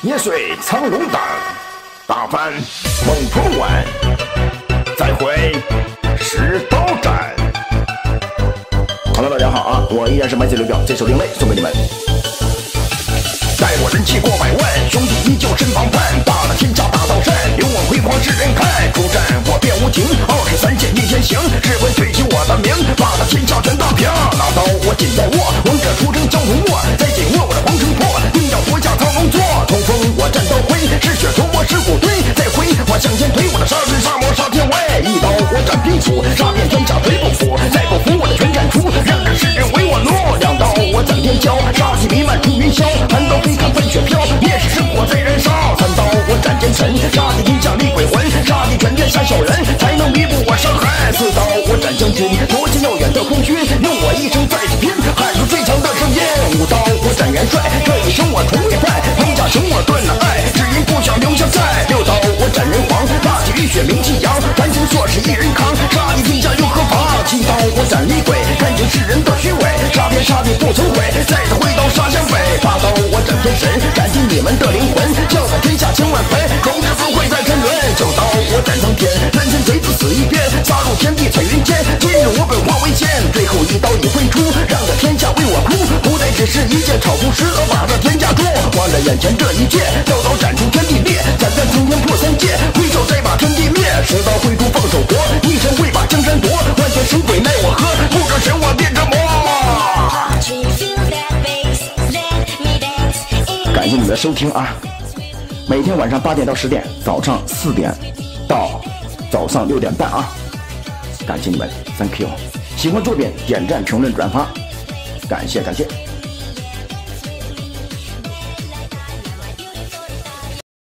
捏碎苍龙胆，打翻孟春碗，再回石刀斩。Hello， 大家好啊，我依然是麦子流表，这首另类送给你们。待我人气过百万，兄弟依旧身旁伴，打了天下大道山，留我辉煌世人看。出战我便无情，23剑一天行，只为举起我的名，把他天下全打平。拿刀我紧在握，王者出征江湖墨，再紧握我的黄城破，定要夺下苍龙座。冲锋我战刀挥，是血琢磨尸骨堆，再挥我向前推，我的杀人杀魔杀天威，一刀我斩兵卒，杀遍天下谁不服？再不服我的全斩出，让这世人唯我奴。两刀我斩天霄，杀气弥漫出云霄，寒刀飞看飞雪飘，烈士生火在燃烧。三刀我斩奸臣，杀敌天下厉鬼魂，杀敌全天杀小人，才能弥补我伤痕。四刀我斩将军，夺进要远的空虚，用我一生再次拼，喊出最强的声音。五刀我斩元帅，这一生我从未败，彭甲雄我断了爱，只因不想留下债。六刀我斩人皇，大气浴血名气扬，凡情硕士一人扛，杀敌天下又何妨？七刀我斩厉鬼，看清世人的虚伪，杀天杀地不曾悔，再次挥刀杀湘北。八刀我斩天神，斩尽你们的灵魂，笑看天下千万回，终日不会再沉沦。九刀我斩苍天，人间贼子死一边，杀入天地彩云间，今日我本化为仙，最后一刀已挥出，让这天下为我哭，不再只是一剑炒出十恶把这天下诛。望着眼前这一切，刀刀斩出天地裂，斩断苍天破三界，挥手再把天地灭。十刀挥出放手搏，一神会把江山夺，万千神鬼奈我何，不可神我变成魔。感谢你的收听啊！每天晚上8点到10点，早上4点到早上6点半啊！感谢你们 ，Thank you！ 喜欢作品点赞、评论、转发，感谢。